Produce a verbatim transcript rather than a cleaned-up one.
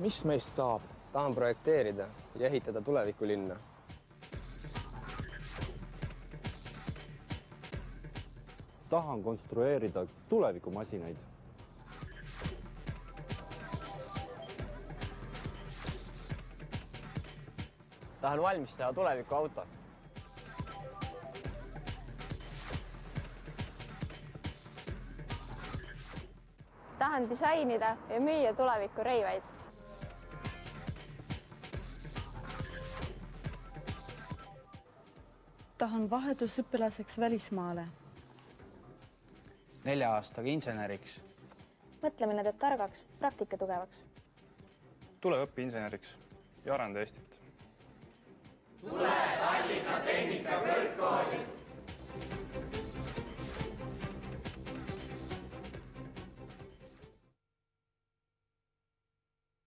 Mis meist saab? Tahan projekteerida ja ehitada tulevikulinna. Tahan konstrueerida tulevikumasinaid. Tahan valmis teha tulevikuauto. Tahan disainida ja müüa tuleviku reivaid. Tahan vahetusõpilaseks välismaale. Nelja aastaga inseneriks. Mõtlemine teeb targaks, praktika tugevaks. Tule õppi inseneriks ja arenda Eestit. Tule Tallinna Tehnika Kõrgkooli!